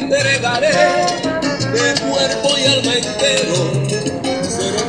entregaré de cuerpo y alma entero. Seré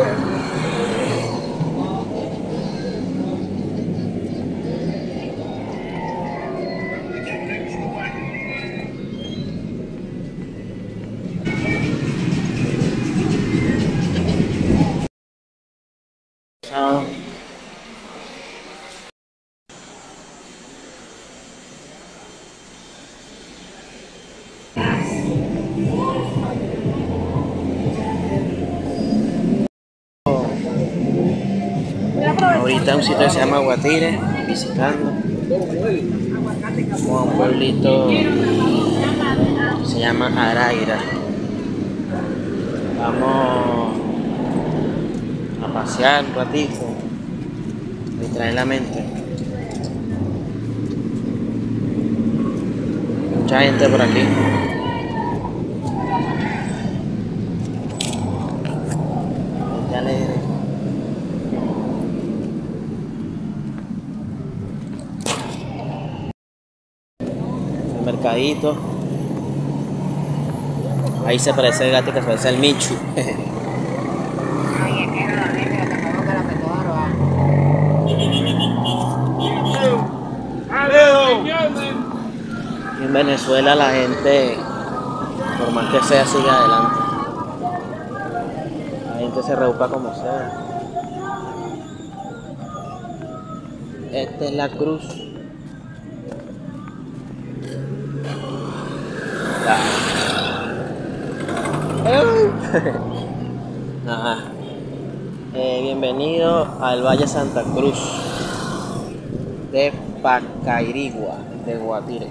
ahorita un sitio que se llama Guatire, visitando. Como un pueblito se llama Araira. Vamos a pasear un ratito, distraer la mente. Mucha gente por aquí. Gente alegre. El mercadito. Ahí se parece el gato que se parece el Michu. En Venezuela la gente, por más que sea, sigue adelante. La gente se reúpa como sea. Esta es la cruz. Ajá. Bienvenido al Valle Santa Cruz de Pacairigua, de Guatire.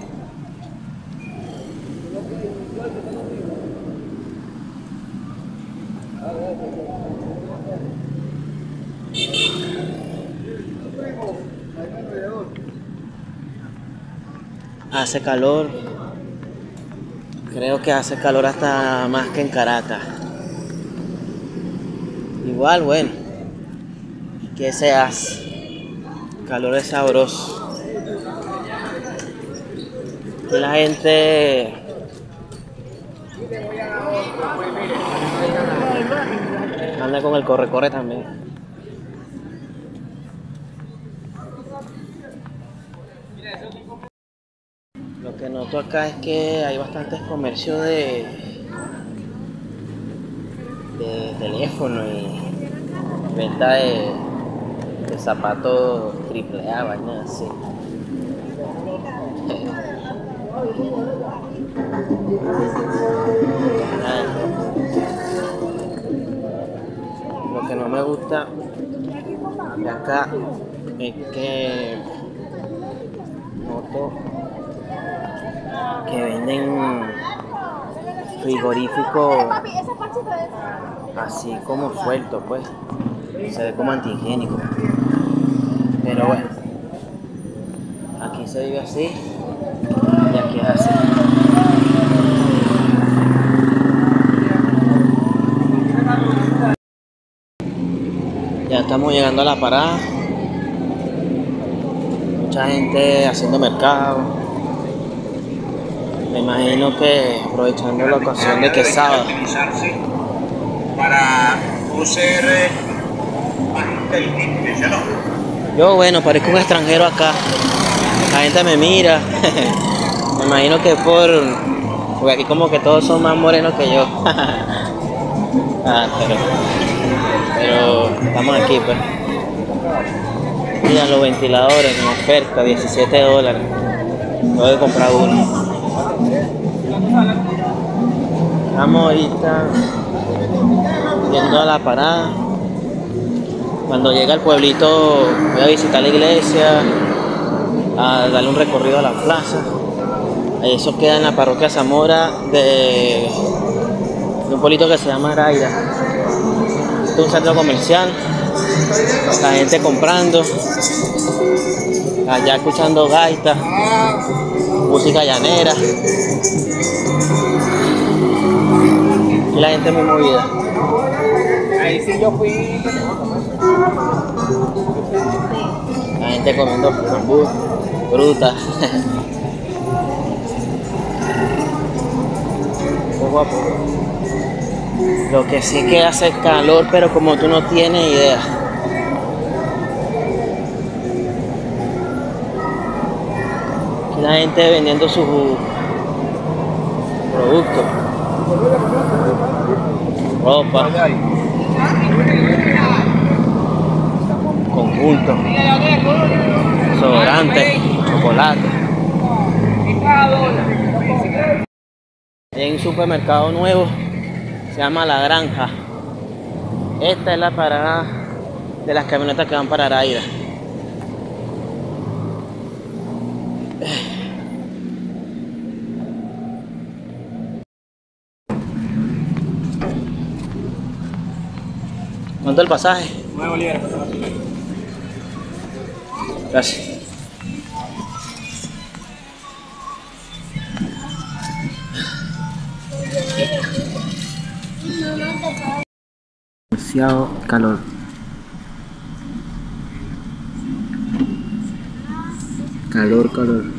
Hace calor, creo que hace calor hasta más que en Caracas. Igual, bueno, ¿qué se hace? Calor es sabroso. Y la gente anda con el corre-corre también. Lo que noto acá es que hay bastantes comercios de teléfono y venta de zapatos AAA, vainas así. Lo que no me gusta de acá es que noto que venden frigoríficos así como suelto, pues se ve como antihigiénico, pero bueno, aquí se vive así y aquí es así. Ya estamos llegando a la parada, mucha gente haciendo mercado. Me imagino que aprovechando la ocasión de que es sábado. Para ser más inteligente, ¿no? Yo, bueno, parezco un extranjero acá. La gente me mira. Me imagino que porque aquí como que todos son más morenos que yo. Pero estamos aquí, pues. Mira los ventiladores en oferta, $17. Tengo que comprar uno. Estamos ahorita yendo a la parada. Cuando llega al pueblito voy a visitar la iglesia, a darle un recorrido a la plaza. Eso queda en la parroquia Zamora de un pueblito que se llama Araira. Este es un centro comercial, la gente comprando, allá escuchando gaitas, música llanera. Y la gente muy movida. Ahí sí yo fui. La gente comiendo fruta. poco a poco. Lo que sí que hace calor, pero como tú no tienes idea. Aquí la gente vendiendo sus productos. Ropa. Conjuntos. Desodorante. Chocolate. Hay un supermercado nuevo. Se llama La Granja. Esta es la parada de las camionetas que van para Araira. ¿Cuánto el pasaje? 9 bolívares. Gracias. Demasiado calor. Calor.